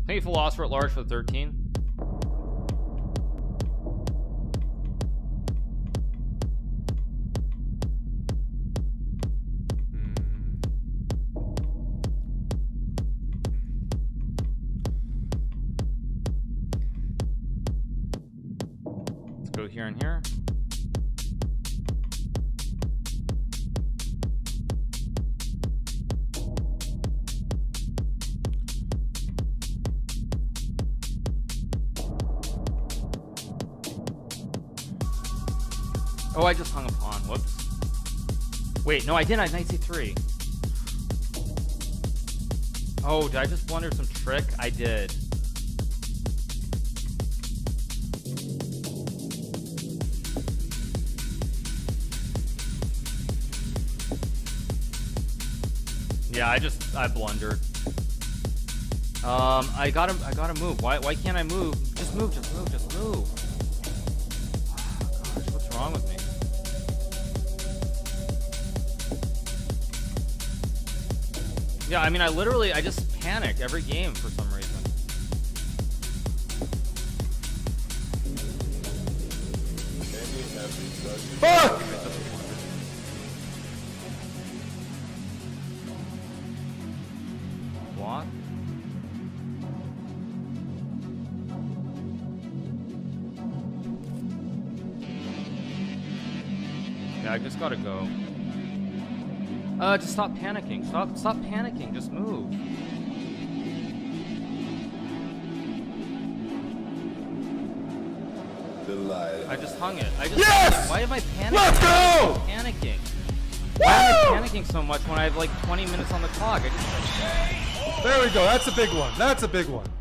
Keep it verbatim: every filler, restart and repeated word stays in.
Can you philosopher at large for the thirteen? Let's go here and here. Oh, I just hung a pawn. Whoops. Wait, no, I didn't. I had knight c three. Oh, did I just blunder some trick? I did. Yeah, I just I blundered. Um, I gotta I gotta move. Why why can't I move? Just move, just move, just move. Oh, gosh, what's wrong with me? Yeah, I mean, I literally, I just panic every game for some reason. Fuck! What? Yeah, I just gotta go. Uh, just stop panicking. Stop, stop panicking. Just move. Delight. I just hung it. I just. Yes! Why am I panicking? Let's go! Panicking. Woo! Why am I panicking so much when I have like twenty minutes on the clock? I just. There we go. That's a big one. That's a big one.